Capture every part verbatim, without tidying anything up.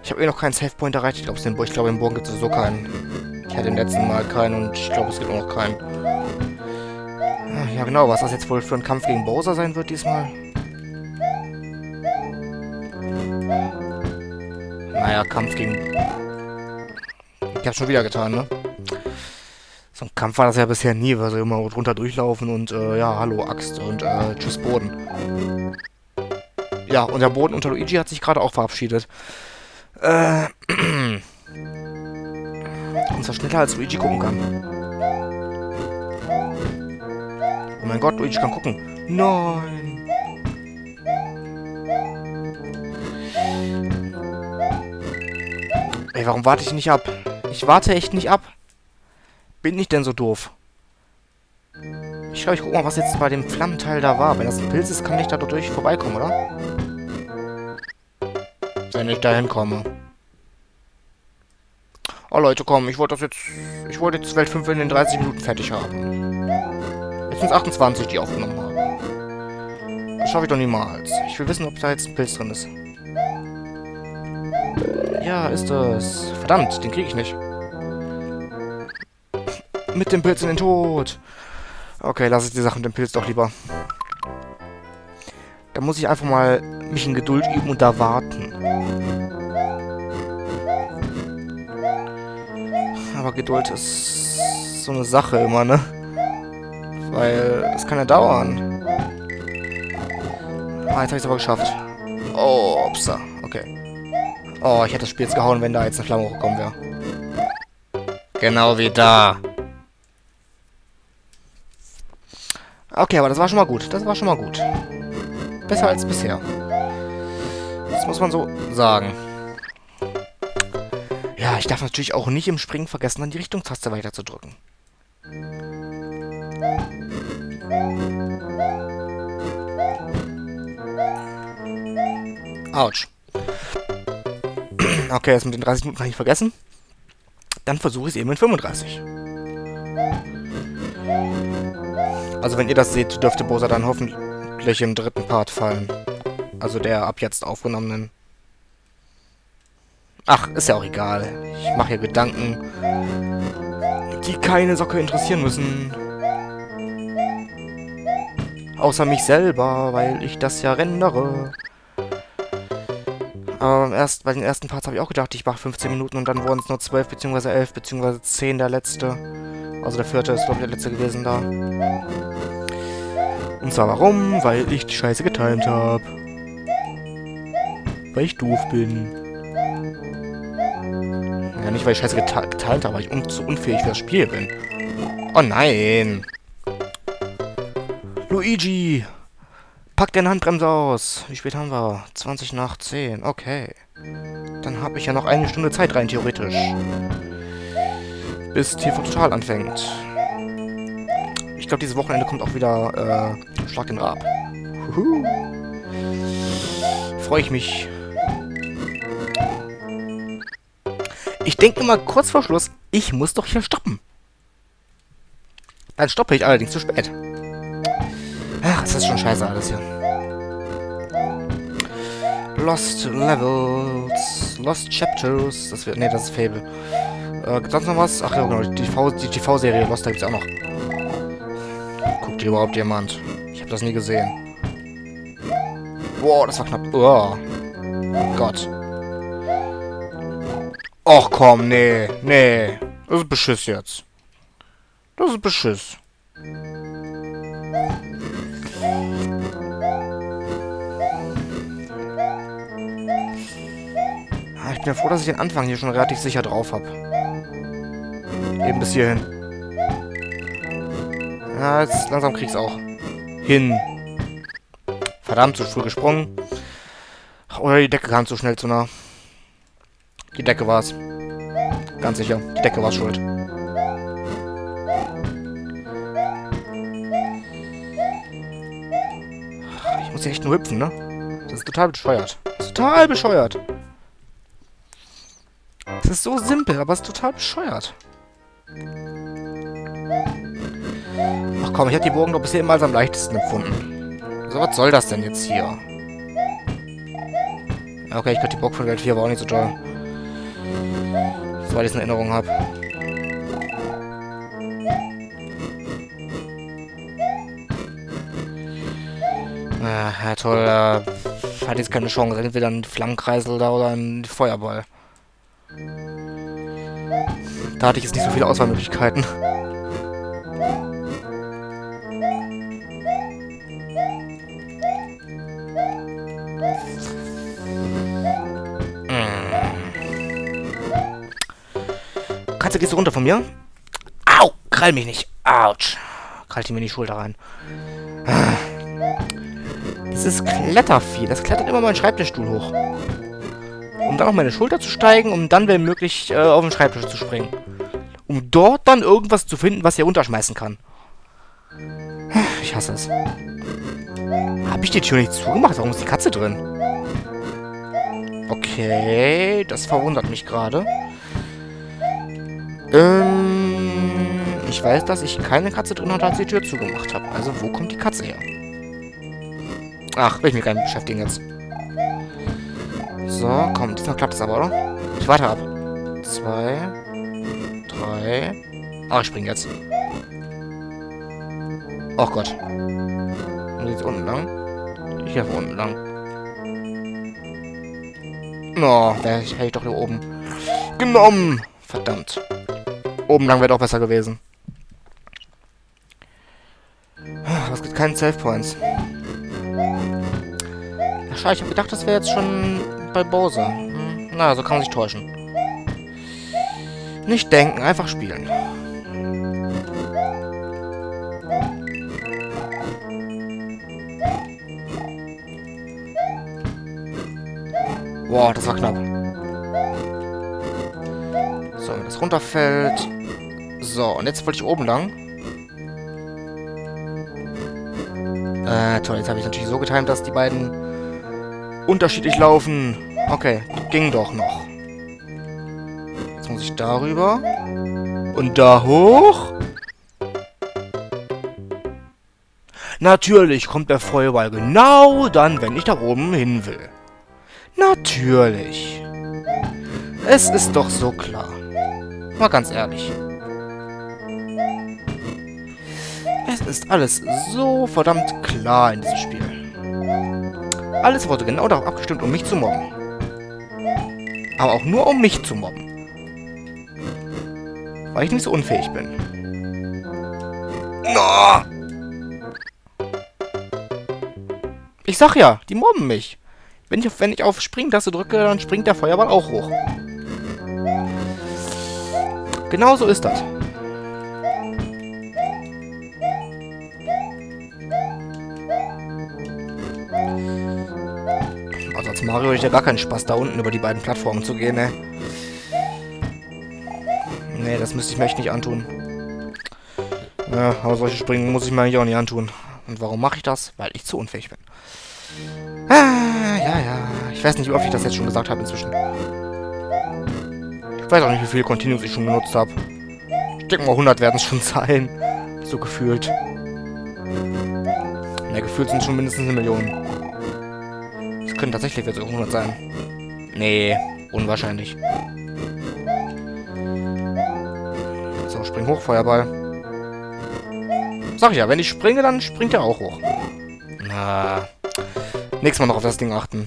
Ich habe eh noch keinen Savepoint erreicht. Ich glaube, ich glaube, im Bogen gibt es sowieso keinen. Ich hatte im letzten Mal keinen und ich glaube, es gibt auch noch keinen. Ja, genau. Was das jetzt wohl für ein Kampf gegen Bowser sein wird diesmal? Naja, Kampf gegen... Ich hab's schon wieder getan, ne? So ein Kampf war das ja bisher nie, weil sie immer drunter durchlaufen und, äh, ja, hallo, Axt und, äh, tschüss, Boden. Ja, und der Boden unter Luigi hat sich gerade auch verabschiedet. Äh, und zwar schneller als Luigi gucken kann. Oh mein Gott, Luigi kann gucken. Nein! Ey, warum warte ich nicht ab? Ich warte echt nicht ab. Bin ich denn so doof? Ich glaube, ich guck mal, was jetzt bei dem Flammenteil da war. Wenn das ein Pilz ist, kann ich da durch vorbeikommen, oder? Wenn ich da hinkomme. Oh Leute, komm, ich wollte das jetzt... Ich wollte jetzt Welt fünf in den dreißig Minuten fertig haben. Jetzt sind es achtundzwanzig, die aufgenommen haben. Das schaffe ich doch niemals. Ich will wissen, ob da jetzt ein Pilz drin ist. Ja, ist es. Verdammt, den kriege ich nicht. Mit dem Pilz in den Tod. Okay, lasse ich die Sache mit dem Pilz doch lieber. Da muss ich einfach mal mich in Geduld üben und da warten. Aber Geduld ist so eine Sache immer, ne? Weil es kann ja dauern. Ah, jetzt habe ich es aber geschafft. Oh, upsa. Okay. Oh, ich hätte das Spiel jetzt gehauen, wenn da jetzt eine Flamme hochgekommen wäre. Genau wie da. Okay, aber das war schon mal gut. Das war schon mal gut. Besser als bisher. Das muss man so sagen. Ja, ich darf natürlich auch nicht im Springen vergessen, dann die Richtungstaste weiter zu drücken. Autsch. Okay, das mit den dreißig Minuten kann ich vergessen. Dann versuche ich es eben in fünfunddreißig. Also wenn ihr das seht, dürfte Bowser dann hoffentlich im dritten Part fallen. Also der ab jetzt aufgenommenen. Ach, ist ja auch egal. Ich mache hier Gedanken, die keine Socke interessieren müssen. Außer mich selber, weil ich das ja rendere. Aber erst bei den ersten Parts habe ich auch gedacht, ich mache fünfzehn Minuten und dann wurden es nur zwölf bzw. elf bzw. zehn der letzte. Also der vierte ist, glaube ich, der letzte gewesen da. Und zwar warum? Weil ich die Scheiße getimt habe. Weil ich doof bin. Ja, nicht weil ich Scheiße geta geteilt habe, weil ich un zu unfähig für das Spiel bin. Oh nein! Luigi! Pack deine Handbremse aus! Wie spät haben wir? zwanzig nach zehn. Okay. Dann habe ich ja noch eine Stunde Zeit rein, theoretisch. Bis T V Total anfängt. Ich glaube, dieses Wochenende kommt auch wieder äh, Schlag den Raab. Huhu. Freue ich mich. Ich denke mal kurz vor Schluss, ich muss doch hier stoppen. Dann stoppe ich allerdings zu spät. Ach, es ist schon scheiße alles hier. Lost Levels, Lost Chapters, das wird, nee, das ist Fable. Äh, gibt's sonst noch was? Ach ja, genau, die T V, die T V-Serie Lost, da gibt's auch noch. Guckt ihr überhaupt jemand? Ich habe das nie gesehen. Wow, das war knapp. Oh, Gott. Och komm, nee, nee. Das ist Beschiss jetzt. Das ist Beschiss. Ich bin ja froh, dass ich den Anfang hier schon relativ sicher drauf habe. Eben bis hierhin. Ja, jetzt langsam krieg's auch hin. Verdammt, zu früh gesprungen. Oder die Decke kam zu schnell zu nah. Die Decke war's. Ganz sicher. Die Decke war schuld. Ich muss hier echt nur hüpfen, ne? Das ist total bescheuert. Das ist total bescheuert. Es ist so simpel, aber es ist total bescheuert. Ach komm, ich habe die Bogen doch bisher immer als am leichtesten empfunden. So, was soll das denn jetzt hier? Okay, ich glaube, die Bock von Welt vier war auch nicht so toll. Soweit ich es in Erinnerung habe. Ah, ja, toll. Äh, hat jetzt keine Chance. Entweder ein Flammenkreisel da oder ein Feuerball. Da hatte ich jetzt nicht so viele Auswahlmöglichkeiten. Katze, gehst du runter von mir? Au! Krall mich nicht. Autsch. Krallt mir in die Schulter rein. Dieses Klettervieh, das klettert immer meinen Schreibtischstuhl hoch. Um dann auf meine Schulter zu steigen, um dann, wenn möglich, äh, auf den Schreibtisch zu springen. Um dort dann irgendwas zu finden, was er runterschmeißen kann. Ich hasse es. Habe ich die Tür nicht zugemacht? Warum ist die Katze drin? Okay, das verwundert mich gerade. Ähm, ich weiß, dass ich keine Katze drin hatte, als ich die Tür zugemacht habe. Also, wo kommt die Katze her? Ach, will ich mich gar nicht beschäftigen jetzt. So, komm, diesmal klappt es aber, oder? Ich warte ab. Zwei, drei. Ach, ich spring jetzt. Oh Gott. Und jetzt unten lang? Ich helfe unten lang. No, da hätte ich doch hier oben genommen. Verdammt. Oben lang wäre doch besser gewesen. Aber es gibt keinen Save Points. Ach, schade, ich habe gedacht, das wäre jetzt schon bei Bowser. Hm, na, so kann man sich täuschen. Nicht denken, einfach spielen. Boah, das war knapp. So, wenn das runterfällt. So, und jetzt wollte ich oben lang. Äh, toll, jetzt habe ich natürlich so getimt, dass die beiden unterschiedlich laufen. Okay, ging doch noch. Jetzt muss ich darüber. Und da hoch. Natürlich kommt der Feuerball genau dann, wenn ich da oben hin will. Natürlich. Es ist doch so klar. Mal ganz ehrlich. Es ist alles so verdammt klar in diesem Spiel. Alles wurde genau darauf abgestimmt, um mich zu mobben. Aber auch nur um mich zu mobben. Weil ich nicht so unfähig bin. No! Ich sag ja, die mobben mich. Wenn ich, wenn ich auf Springtaste drücke, dann springt der Feuerball auch hoch. Genau so ist das. Also als Mario hätte ich ja gar keinen Spaß, da unten über die beiden Plattformen zu gehen, ne? Nee, das müsste ich mir echt nicht antun. Ja, aber solche Springen muss ich mir eigentlich auch nicht antun. Und warum mache ich das? Weil ich zu unfähig bin. Ah, ja, ja. Ich weiß nicht, wie oft ich das jetzt schon gesagt habe inzwischen. Ich weiß auch nicht, wie viele Continues ich schon genutzt habe. Ich denke mal, hundert werden es schon sein. So gefühlt. Ja, gefühlt sind es schon mindestens eine Million. Es können tatsächlich jetzt hundert sein. Nee, unwahrscheinlich. So, spring hoch, Feuerball. Sag ich ja, wenn ich springe, dann springt er auch hoch. Na, nächstes Mal noch auf das Ding achten.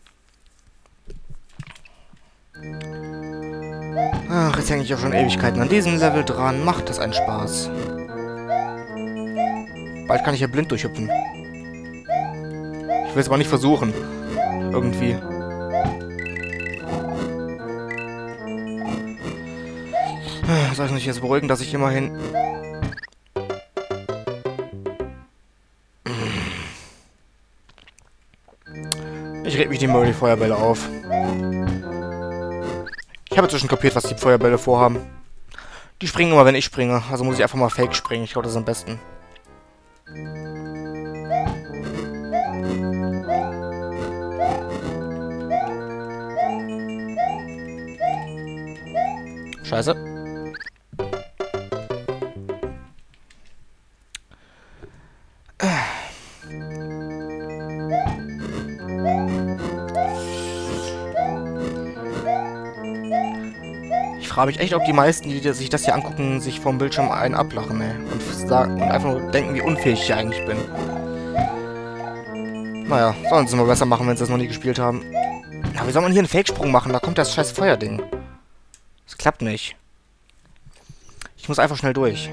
Ach, jetzt hänge ich auch schon Ewigkeiten an diesem Level dran. Macht das einen Spaß. Bald kann ich ja blind durchhüpfen. Ich will es aber nicht versuchen. Irgendwie. Soll ich mich jetzt beruhigen, dass ich immerhin... Ich reg mich nicht mehr über die Feuerbälle auf. Ich habe inzwischen kapiert, was die Feuerbälle vorhaben. Die springen immer, wenn ich springe. Also muss ich einfach mal fake springen. Ich glaube, das ist am besten. Scheiße. Ich frage mich echt, ob die meisten, die sich das hier angucken, sich vom Bildschirm einen ablachen, ey. Und, sagen, und einfach nur denken, wie unfähig ich eigentlich bin. Naja, sollen sie mal besser machen, wenn sie das noch nie gespielt haben. Ja, wie soll man hier einen Fake-Sprung machen? Da kommt das scheiß Feuerding. Das klappt nicht. Ich muss einfach schnell durch.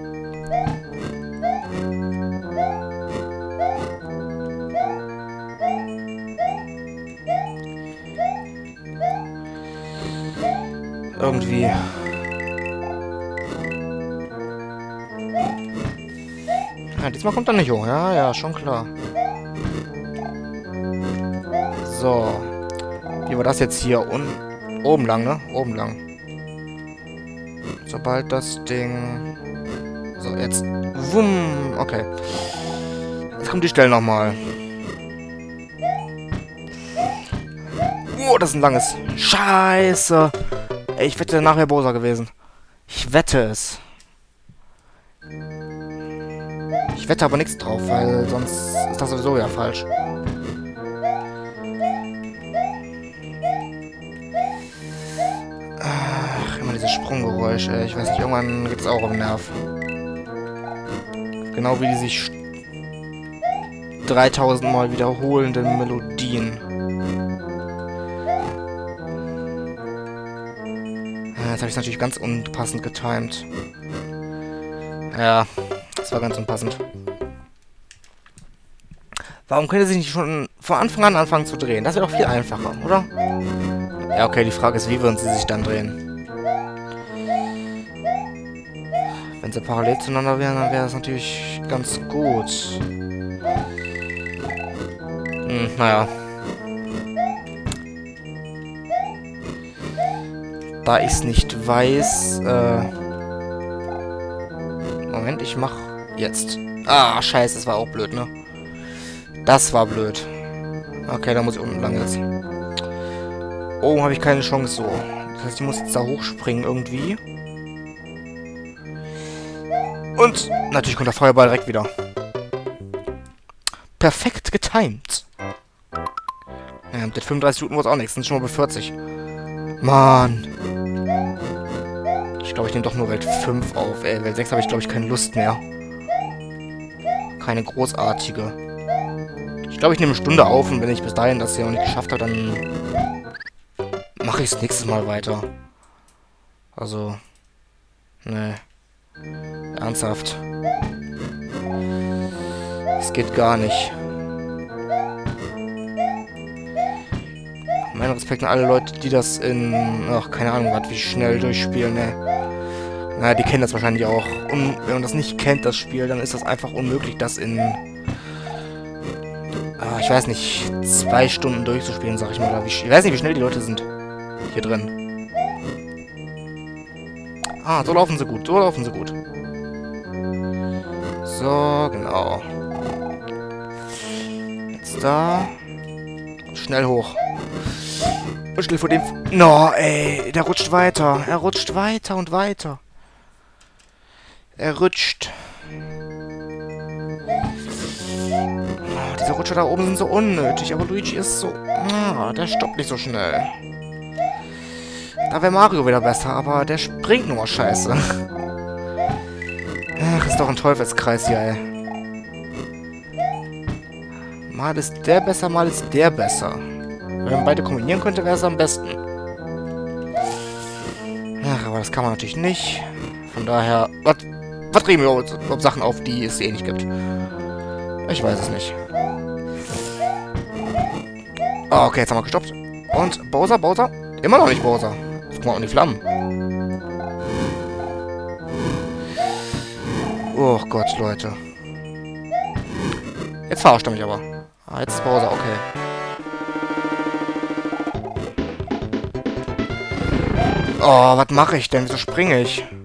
Irgendwie. Ja, diesmal kommt er nicht hoch. Ja, ja, schon klar. So. Wie war das jetzt hier? Un oben lang, ne? Oben lang. Sobald das Ding... So, jetzt... Wumm. Okay. Jetzt kommt die Stelle nochmal. Oh, das ist ein langes. Scheiße. Ey, ich wette, nachher Bowser gewesen. Ich wette es. Ich wette aber nichts drauf, weil sonst ist das sowieso ja falsch. Ach, immer dieses Sprunggeräusch, ey. Ich weiß nicht, irgendwann geht es auch am Nerv. Genau wie die sich dreitausend Mal wiederholenden Melodien. Jetzt habe ich es natürlich ganz unpassend getimed. Ja, das war ganz unpassend. Warum könnte sie nicht schon von Anfang an anfangen zu drehen? Das wäre doch viel einfacher, oder? Ja, okay, die Frage ist, wie würden sie sich dann drehen? Wenn sie parallel zueinander wären, dann wäre das natürlich ganz gut. Hm, naja. Da ich es nicht weiß, äh... Moment, ich mach jetzt. Ah, scheiße, das war auch blöd, ne? Das war blöd. Okay, da muss ich unten lang jetzt. Oben habe ich keine Chance so. Das heißt, ich muss jetzt da hochspringen irgendwie. Und natürlich kommt der Feuerball direkt wieder. Perfekt getimed. Ja, mit den fünfunddreißig Minuten wurde es auch nichts. Sind schon mal bei vierzig. Mann. Ich glaube, ich nehme doch nur Welt fünf auf. Ey, Welt sechs habe ich, glaube ich, keine Lust mehr. Keine großartige. Ich glaube, ich nehme eine Stunde auf und wenn ich bis dahin das hier noch nicht geschafft habe, dann mache ich es nächstes Mal weiter. Also, ne. Ernsthaft. Es geht gar nicht. Mein Respekt an alle Leute, die das in, ach, keine Ahnung, was, wie schnell durchspielen, ne. Naja, die kennen das wahrscheinlich auch. Und wenn man das nicht kennt, das Spiel, dann ist das einfach unmöglich, das in, ah, ich weiß nicht, zwei Stunden durchzuspielen, sag ich mal. Oder wie, ich weiß nicht, wie schnell die Leute sind hier drin. Ah, so laufen sie gut, so laufen sie gut. So, genau. Jetzt da. Schnell hoch. Und schnell vor dem... No, ey, der rutscht weiter. Er rutscht weiter und weiter. Er rutscht. Oh, diese Rutscher da oben sind so unnötig, aber Luigi ist so... Ah, der stoppt nicht so schnell. Da wäre Mario wieder besser, aber der springt nur scheiße. Ach, ist doch ein Teufelskreis hier, ey. Mal ist der besser, mal ist der besser. Wenn man beide kombinieren könnte, wäre es am besten. Ach, aber das kann man natürlich nicht. Von daher... Was, was reden wir überhaupt Sachen auf, die es eh nicht gibt? Ich weiß es nicht. Oh, okay, jetzt haben wir gestoppt. Und Bowser, Bowser? Immer noch nicht Bowser. Jetzt guck mal um die Flammen. Oh Gott, Leute. Jetzt verarscht er mich aber. Ah, jetzt ist Bowser, okay. Oh, was mache ich denn? Wieso springe ich?